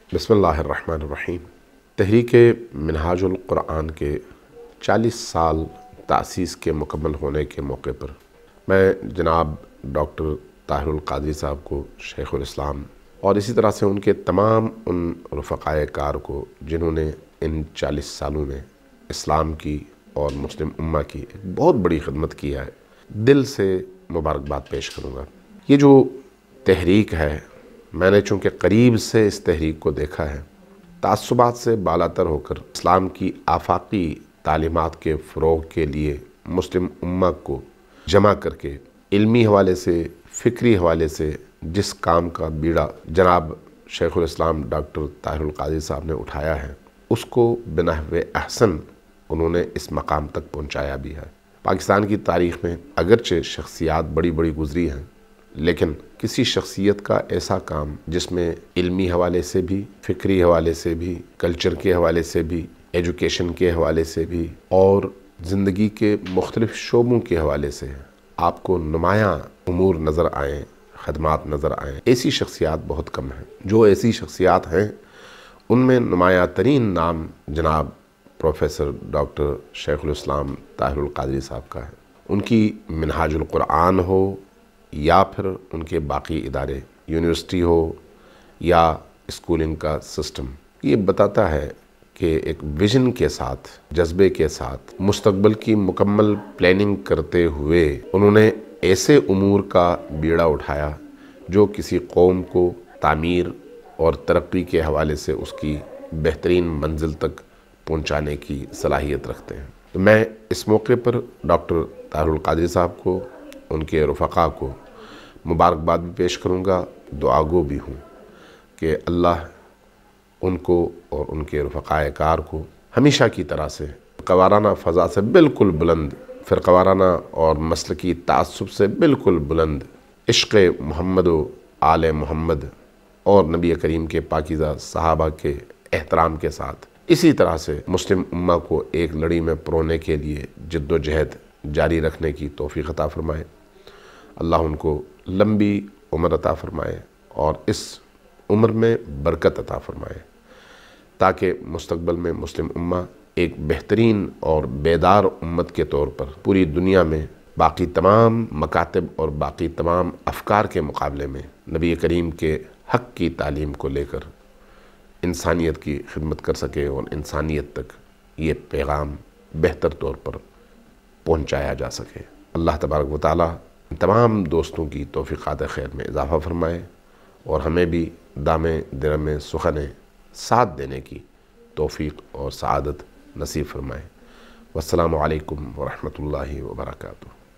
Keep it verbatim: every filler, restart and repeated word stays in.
بسم اللہ الرحمن الرحیم۔ تحریک منہاج القرآن کے چالیس سال تأسیس کے مکمل ہونے کے موقع پر میں جناب ڈاکٹر طاہر القادری صاحب کو، شیخ الاسلام، اور اسی طرح سے ان کے تمام ان رفقائے کار کو جنہوں نے ان چالیس سالوں میں اسلام کی اور مسلم امہ کی ایک بہت بڑی خدمت کی ہے، دل سے مبارکباد پیش کروں گا۔ یہ جو تحریک ہے، میں نے چونکہ قریب سے اس تحریک کو دیکھا ہے، تعصبات سے بالاتر ہو کر اسلام کی آفاقی تعلیمات کے فروغ کے لیے مسلم امہ کو جمع کر کے علمی حوالے سے، فکری حوالے سے جس کام کا بیڑا جناب شیخ الاسلام ڈاکٹر طاہر القادری صاحب نے اٹھایا ہے، اس کو بنحو احسن انہوں نے اس مقام تک پہنچایا بھی ہے۔ پاکستان کی تاریخ میں اگرچہ شخصیات بڑی بڑی گزری ہیں، لیکن کسی شخصیت کا ایسا کام جس میں علمی حوالے سے بھی، فکری حوالے سے بھی، کلچر کے حوالے سے بھی، ایجوکیشن کے حوالے سے بھی، اور زندگی کے مختلف شعبوں کے حوالے سے آپ کو نمایاں امور نظر آئیں، خدمات نظر آئیں، ایسی شخصیات بہت کم ہیں۔ جو ایسی شخصیات ہیں ان میں نمایاں ترین نام جناب پروفیسر ڈاکٹر شیخ الاسلام طاہر القادری صاحب کا ہے۔ ان کی منہاج القرآن ہو یا پھر ان کے باقی ادارے، یونیورسٹی ہو یا اسکولنگ کا سسٹم، یہ بتاتا ہے کہ ایک ویژن کے ساتھ، جذبے کے ساتھ، مستقبل کی مکمل پلاننگ کرتے ہوئے انہوں نے ایسے امور کا بیڑا اٹھایا جو کسی قوم کو تعمیر اور ترقی کے حوالے سے اس کی بہترین منزل تک پہنچانے کی صلاحیت رکھتے ہیں۔ تو میں اس موقع پر ڈاکٹر طاہر القادری صاحب کو، ان کے رفقا کو مبارکباد بھی پیش کروں گا، دعا گو بھی ہوں کہ اللہ ان کو اور ان کے رفقائے کار کو ہمیشہ کی طرح سے قوارانہ فضا سے بالکل بلند، فرقوارانہ اور مسلکی تعصب سے بالکل بلند عشق محمد و آل محمد اور نبی کریم کے پاکیزہ صحابہ کے احترام کے ساتھ اسی طرح سے مسلم امہ کو ایک لڑی میں پرونے کے لیے جد و جہد جاری رکھنے کی توفیق عطا فرمائے۔ اللہ ان کو لمبی عمر عطا فرمائے اور اس عمر میں برکت عطا فرمائے، تاکہ مستقبل میں مسلم امہ ایک بہترین اور بیدار امت کے طور پر پوری دنیا میں باقی تمام مکاتب اور باقی تمام افکار کے مقابلے میں نبی کریم کے حق کی تعلیم کو لے کر انسانیت کی خدمت کر سکے اور انسانیت تک یہ پیغام بہتر طور پر پہنچایا جا سکے۔ اللہ تبارک و تعالی تمام دوستوں کی توفیقات خیر میں اضافہ فرمائے اور ہمیں بھی دام درم سخن ساتھ دینے کی توفیق اور سعادت نصیب فرمائے۔ والسلام علیکم ورحمۃ اللہ وبرکاتہ۔